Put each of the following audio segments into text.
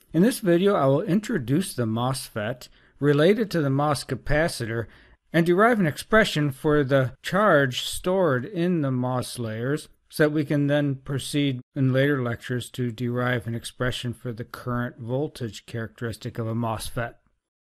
In this video, I will introduce the MOSFET, relate it to the MOS capacitor, and derive an expression for the charge stored in the MOS layers so that we can then proceed in later lectures to derive an expression for the current voltage characteristic of a MOSFET.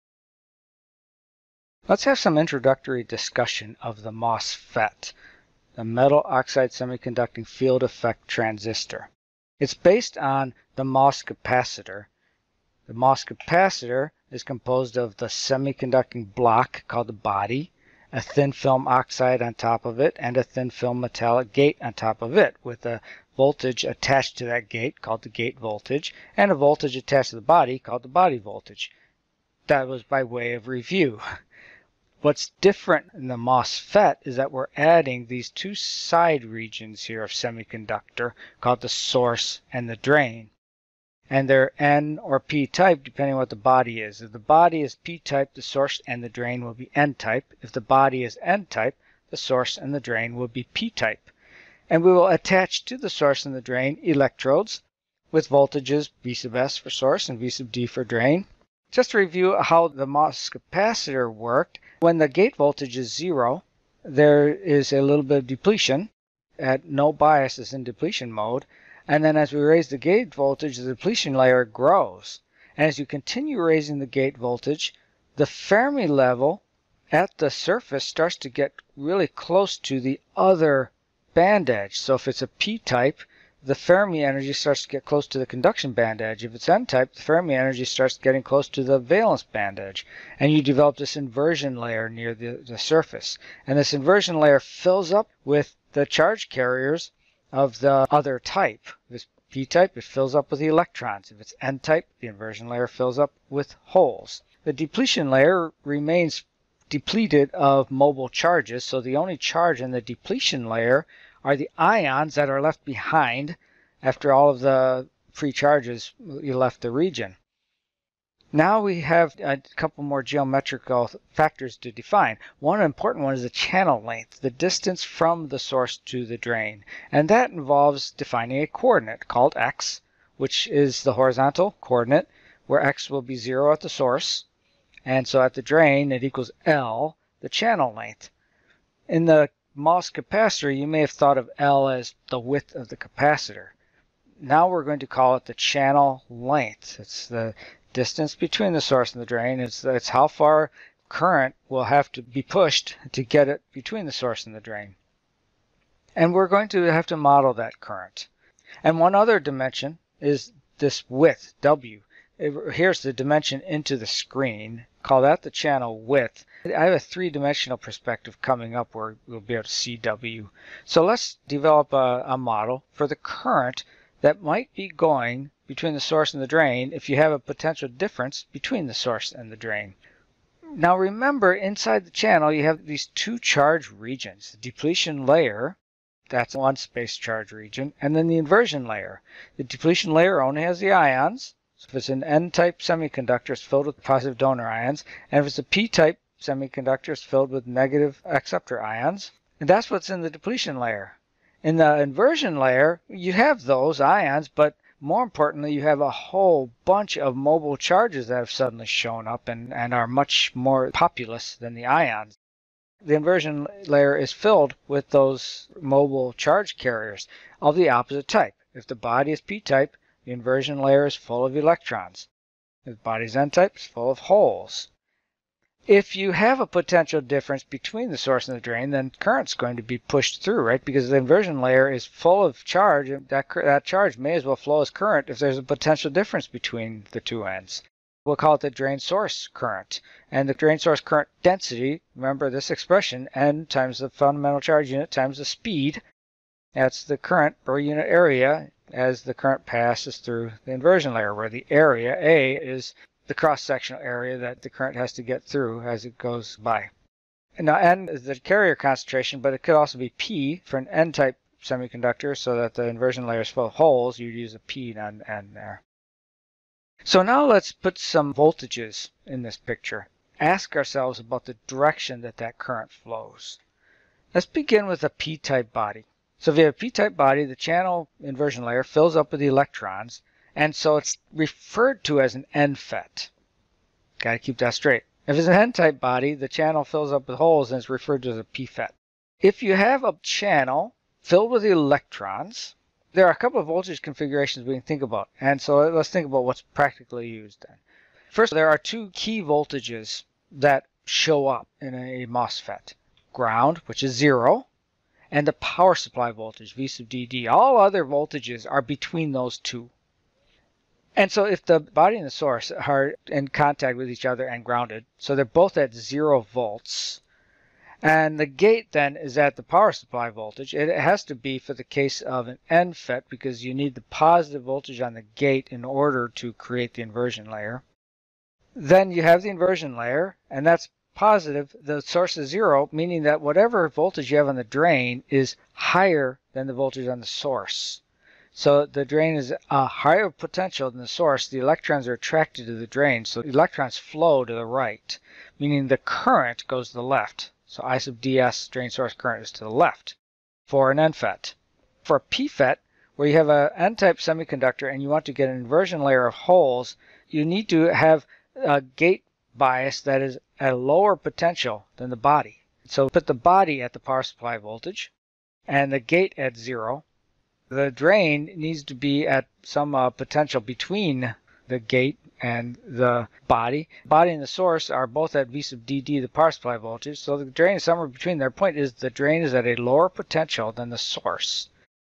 Let's have some introductory discussion of the MOSFET, the metal oxide semiconducting field effect transistor. It's based on the MOS capacitor. The MOS capacitor is composed of the semiconducting block called the body, a thin film oxide on top of it, and a thin film metallic gate on top of it, with a voltage attached to that gate called the gate voltage, and a voltage attached to the body called the body voltage. That was by way of review. What's different in the MOSFET is that we're adding these two side regions here of semiconductor called the source and the drain. And they're N or P type depending on what the body is. If the body is P type, the source and the drain will be N type. If the body is N type, the source and the drain will be P type. And we will attach to the source and the drain electrodes with voltages V sub S for source and V sub D for drain. Just to review how the MOS capacitor worked, when the gate voltage is 0, there is a little bit of depletion. At no bias is in depletion mode. And then as we raise the gate voltage, the depletion layer grows. And as you continue raising the gate voltage, the Fermi level at the surface starts to get really close to the other band edge. So if it's a P-type, the Fermi energy starts to get close to the conduction band edge. If it's N-type, the Fermi energy starts getting close to the valence band edge. And you develop this inversion layer near the surface. And this inversion layer fills up with the charge carriers of the other type. If it's P-type, it fills up with the electrons. If it's N-type, the inversion layer fills up with holes. The depletion layer remains depleted of mobile charges, so the only charge in the depletion layer are the ions that are left behind after all of the free charges left the region. Now we have a couple more geometrical factors to define. One important one is the channel length, the distance from the source to the drain. And that involves defining a coordinate called x, which is the horizontal coordinate, where x will be 0 at the source. And so at the drain, it equals L, the channel length. In the MOS capacitor, you may have thought of L as the width of the capacitor. Now we're going to call it the channel length. It's the distance between the source and the drain. It's how far current will have to be pushed to get it between the source and the drain. And we're going to have to model that current. And one other dimension is this width, W. Here's the dimension into the screen. Call that the channel width. I have a three-dimensional perspective coming up where we'll be able to see W. So let's develop a model for the current that might be going between the source and the drain if you have a potential difference between the source and the drain. Now remember, inside the channel you have these two charge regions. The depletion layer, that's one space charge region, and then the inversion layer. The depletion layer only has the ions. So if it's an N-type semiconductor, it's filled with positive donor ions. And if it's a P-type semiconductor, it's filled with negative acceptor ions. And that's what's in the depletion layer. In the inversion layer, you have those ions, but more importantly, you have a whole bunch of mobile charges that have suddenly shown up and are much more populous than the ions. The inversion layer is filled with those mobile charge carriers of the opposite type. If the body is P-type, the inversion layer is full of electrons. If the body is N-type, it's full of holes. If you have a potential difference between the source and the drain, then current's going to be pushed through, right? Because the inversion layer is full of charge, and that charge may as well flow as current if there's a potential difference between the two ends. We'll call it the drain source current. And the drain source current density, remember this expression, N times the fundamental charge unit times the speed. That's the current per unit area as the current passes through the inversion layer, where the area, A, is the cross-sectional area that the current has to get through as it goes by. And now N is the carrier concentration, but it could also be P for an N-type semiconductor, so that the inversion layer is full of holes. You'd use a P on N there. So now let's put some voltages in this picture. Ask ourselves about the direction that current flows. Let's begin with a P-type body. So if you have a P-type body, the channel inversion layer fills up with the electrons, And so it's referred to as an N-FET. Got to keep that straight. If it's an N-type body, the channel fills up with holes and it's referred to as a p-FET. If you have a channel filled with electrons, there are a couple of voltage configurations we can think about. And so let's think about what's practically used then. First, there are two key voltages that show up in a MOSFET. Ground, which is 0, and the power supply voltage, V sub dd. All other voltages are between those two. And so if the body and the source are in contact with each other and grounded, so they're both at 0 volts, and the gate then is at the power supply voltage, it has to be for the case of an N-FET because you need the positive voltage on the gate in order to create the inversion layer. Then you have the inversion layer, and that's positive. The source is 0, meaning that whatever voltage you have on the drain is higher than the voltage on the source. So the drain is a higher potential than the source. The electrons are attracted to the drain, so the electrons flow to the right, meaning the current goes to the left. So I sub ds, drain source current, is to the left for an N-FET. For a p-FET, where you have an N-type semiconductor and you want to get an inversion layer of holes, you need to have a gate bias that is at a lower potential than the body. So put the body at the power supply voltage and the gate at 0. The drain needs to be at some potential between the gate and the body. The body and the source are both at V sub dd, the power supply voltage, so the drain is somewhere between. Their point is the drain is at a lower potential than the source,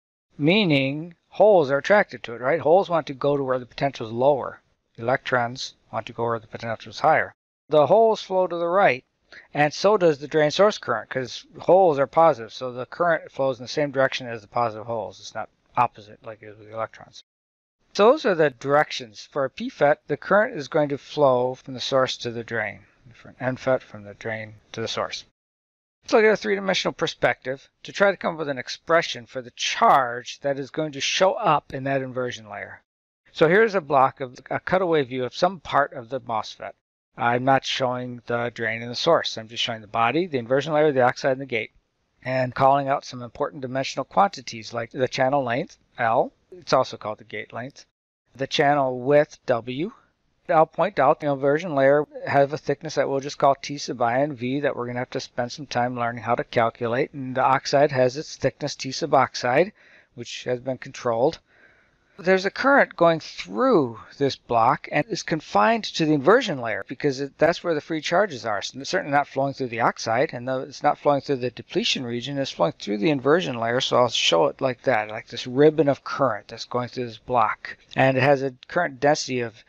meaning holes are attracted to it, right? Holes want to go to where the potential is lower. Electrons want to go where the potential is higher. The holes flow to the right, and so does the drain source current, because holes are positive, so the current flows in the same direction as the positive holes. It's not opposite like it is with the electrons. So those are the directions. For a p-FET, the current is going to flow from the source to the drain. For an N-FET, from the drain to the source. Let's look at a three-dimensional perspective to try to come up with an expression for the charge that is going to show up in that inversion layer. So here's a block of a cutaway view of some part of the MOSFET. I'm not showing the drain and the source. I'm just showing the body, the inversion layer, the oxide, and the gate, and calling out some important dimensional quantities like the channel length, L. It's also called the gate length. The channel width, W. I'll point out the inversion layer has a thickness that we'll just call T sub I and V that we're going to have to spend some time learning how to calculate. And the oxide has its thickness T sub oxide, which has been controlled. There's a current going through this block and is confined to the inversion layer because that's where the free charges are. So it's certainly not flowing through the oxide, and it's not flowing through the depletion region. It's flowing through the inversion layer, so I'll show it like that, like this ribbon of current that's going through this block. And it has a current density of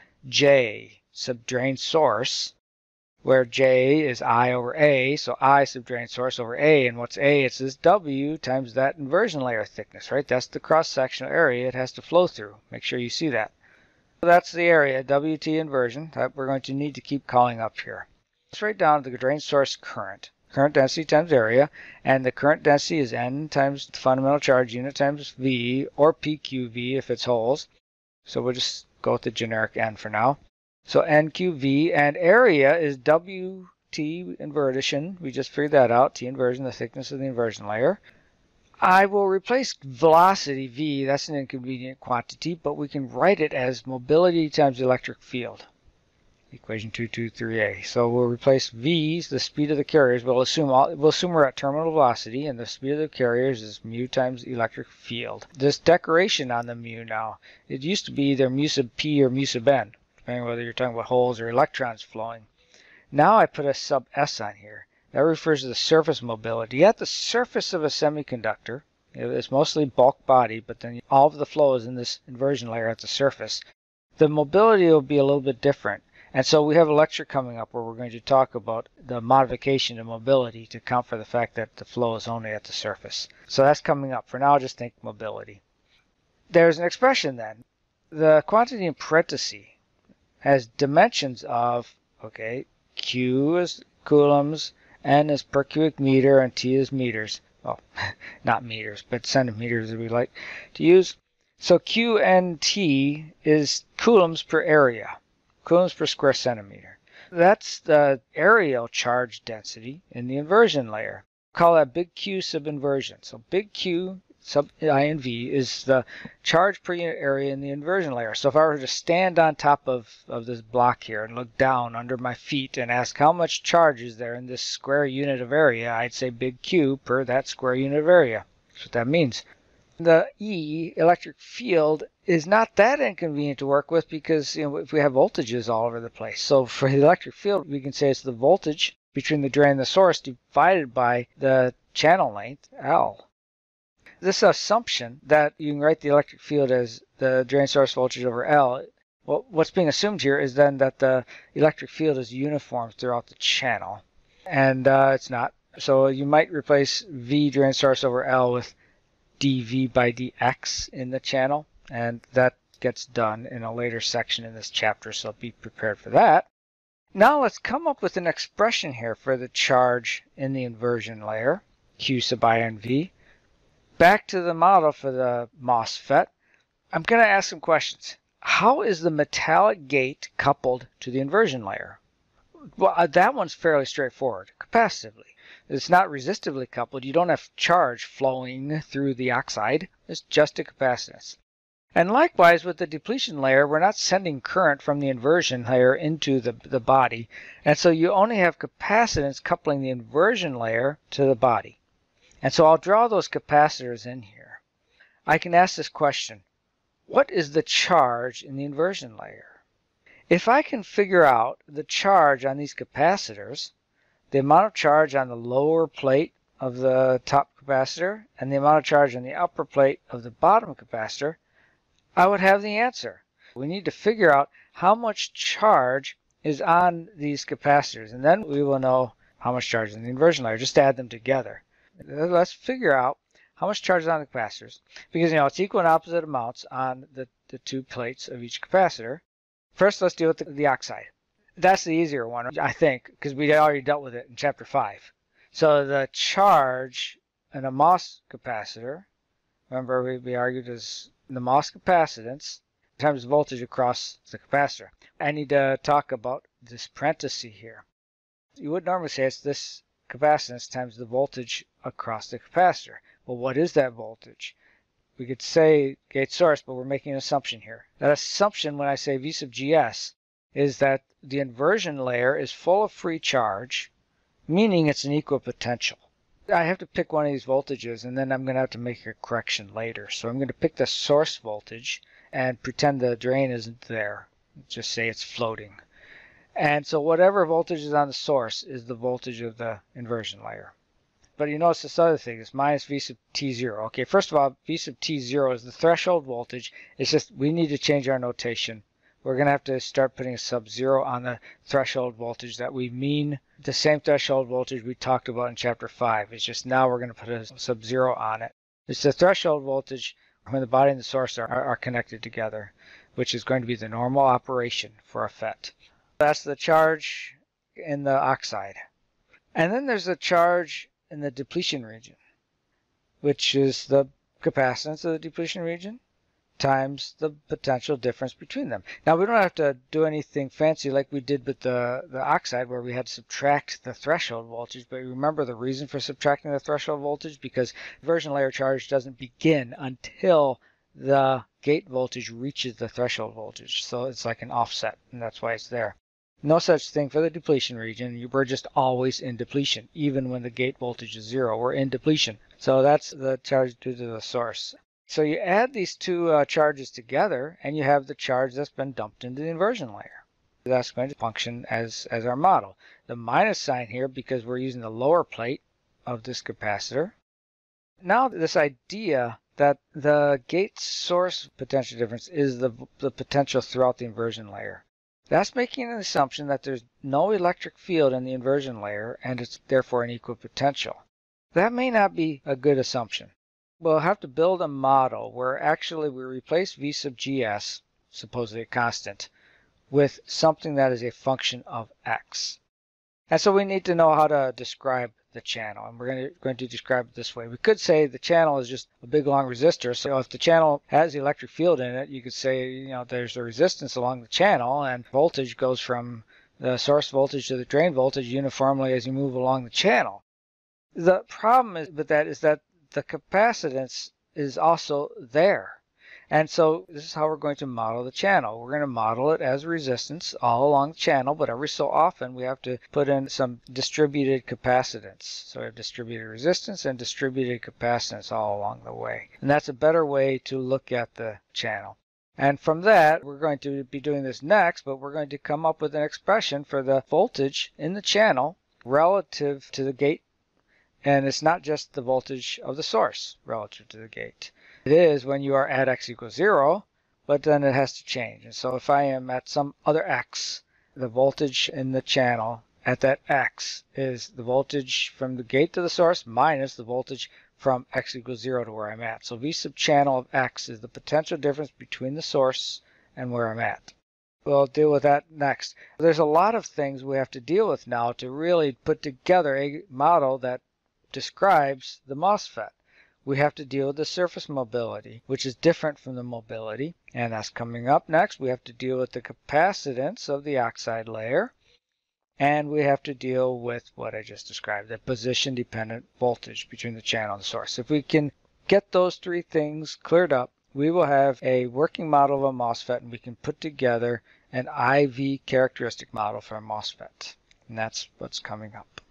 J sub drain source, where J is I over A, so I sub drain source over A. And what's A? It's this W times that inversion layer thickness, right? That's the cross-sectional area it has to flow through. Make sure you see that. So that's the area, WT inversion, that we're going to need to keep calling up here. Let's write down the drain source current. Current density times area, and the current density is N times the fundamental charge unit times V, or PQV if it's holes. So we'll just go with the generic N for now. So NQV, and area is WT inversion. We just figured that out. T inversion, the thickness of the inversion layer. I will replace velocity, V, that's an inconvenient quantity, but we can write it as mobility times electric field. Equation 223A. So we'll replace V, the speed of the carriers. We'll assume we're at terminal velocity, and the speed of the carriers is mu times electric field. This decoration on the mu now, it used to be either mu sub P or mu sub N, depending on whether you're talking about holes or electrons flowing. Now I put a sub S on here. That refers to the surface mobility. At the surface of a semiconductor, it's mostly bulk body, but then all of the flow is in this inversion layer at the surface. The mobility will be a little bit different. And so we have a lecture coming up where we're going to talk about the modification of mobility to account for the fact that the flow is only at the surface. So that's coming up. For now, just think mobility. There's an expression then. The quantity in parentheses has dimensions of, okay, Q is coulombs, N is per cubic meter, and T is meters. Well, not meters, but centimeters as we like to use. So Q and T is coulombs per area. Coulombs per square centimeter. That's the areal charge density in the inversion layer. Call that big Q sub inversion. So big Q sub INV, is the charge per unit area in the inversion layer. So if I were to stand on top of this block here and look down under my feet and ask how much charge is there in this square unit of area, I'd say big Q per that square unit of area. That's what that means. The E, electric field, is not that inconvenient to work with because if we have voltages all over the place. So for the electric field, we can say it's the voltage between the drain and the source divided by the channel length, L. This assumption that you can write the electric field as the drain source voltage over L, well, what's being assumed here is then that the electric field is uniform throughout the channel. And it's not. So you might replace V drain source over L with dV by dx in the channel, and that gets done in a later section in this chapter, so be prepared for that. Now let's come up with an expression here for the charge in the inversion layer, Q sub INV. Back to the model for the MOSFET, I'm going to ask some questions. How is the metallic gate coupled to the inversion layer? Well, that one's fairly straightforward, capacitively. It's not resistively coupled. You don't have charge flowing through the oxide. It's just a capacitance. And likewise with the depletion layer, we're not sending current from the inversion layer into the body. And so you only have capacitance coupling the inversion layer to the body. And so I'll draw those capacitors in here. I can ask this question: what is the charge in the inversion layer? If I can figure out the charge on these capacitors, the amount of charge on the lower plate of the top capacitor and the amount of charge on the upper plate of the bottom capacitor, I would have the answer. We need to figure out how much charge is on these capacitors, and then we will know how much charge is in the inversion layer. Just add them together. Let's figure out how much charge is on the capacitors, because it's equal and opposite amounts on the two plates of each capacitor. First, let's deal with the oxide. That's the easier one, I think, because we already dealt with it in Chapter 5. So the charge in a MOS capacitor, remember we argued is the MOS capacitance times voltage across the capacitor. I need to talk about this parenthesis here. You would normally say it's this capacitance times the voltage across the capacitor. Well, what is that voltage? We could say gate source, but we're making an assumption here. That assumption, when I say V sub GS, is that the inversion layer is full of free charge, meaning it's an equipotential. I have to pick one of these voltages, and then I'm going to have to make a correction later. So I'm going to pick the source voltage and pretend the drain isn't there. Just say it's floating. And so whatever voltage is on the source is the voltage of the inversion layer. But you notice this other thing, it's minus V sub T0. Okay, first of all, V sub T0 is the threshold voltage. It's just we need to change our notation. We're going to have to start putting a sub-zero on the threshold voltage that we mean the same threshold voltage we talked about in Chapter 5. It's just now we're going to put a sub-zero on it. It's the threshold voltage when the body and the source are connected together, which is going to be the normal operation for a FET. That's the charge in the oxide. And then there's the charge in the depletion region, which is the capacitance of the depletion region times the potential difference between them. Now, we don't have to do anything fancy like we did with the oxide, where we had to subtract the threshold voltage, but remember the reason for subtracting the threshold voltage? Because inversion layer charge doesn't begin until the gate voltage reaches the threshold voltage. So it's like an offset, and that's why it's there. No such thing for the depletion region. We're just always in depletion. Even when the gate voltage is 0, we're in depletion. So that's the charge due to the source. So you add these two charges together, and you have the charge that's been dumped into the inversion layer. That's going to function as our model. The minus sign here, because we're using the lower plate of this capacitor. Now this idea that the gate source potential difference is the potential throughout the inversion layer. That's making an assumption that there's no electric field in the inversion layer, and it's therefore an equipotential. That may not be a good assumption. We'll have to build a model where actually we replace V sub GS, supposedly a constant, with something that is a function of X. And so we need to know how to describe the channel, and we're going to describe it this way. We could say the channel is just a big long resistor, so if the channel has the electric field in it, you could say there's a resistance along the channel, and voltage goes from the source voltage to the drain voltage uniformly as you move along the channel. The problem with that is that the capacitance is also there. And so this is how we're going to model the channel. We're going to model it as resistance all along the channel, but every so often we have to put in some distributed capacitance. So we have distributed resistance and distributed capacitance all along the way. And that's a better way to look at the channel. And from that, we're going to be doing this next, but we're going to come up with an expression for the voltage in the channel relative to the gate. And it's not just the voltage of the source relative to the gate. It is when you are at x equals 0, but then it has to change. And so if I am at some other x, the voltage in the channel at that x is the voltage from the gate to the source minus the voltage from x equals 0 to where I'm at. So V sub channel of x is the potential difference between the source and where I'm at. We'll deal with that next. There's a lot of things we have to deal with now to really put together a model that describes the MOSFET. We have to deal with the surface mobility, which is different from the mobility, and that's coming up next. We have to deal with the capacitance of the oxide layer, and we have to deal with what I just described, the position-dependent voltage between the channel and the source. If we can get those three things cleared up, we will have a working model of a MOSFET, and we can put together an IV characteristic model for a MOSFET, and that's what's coming up.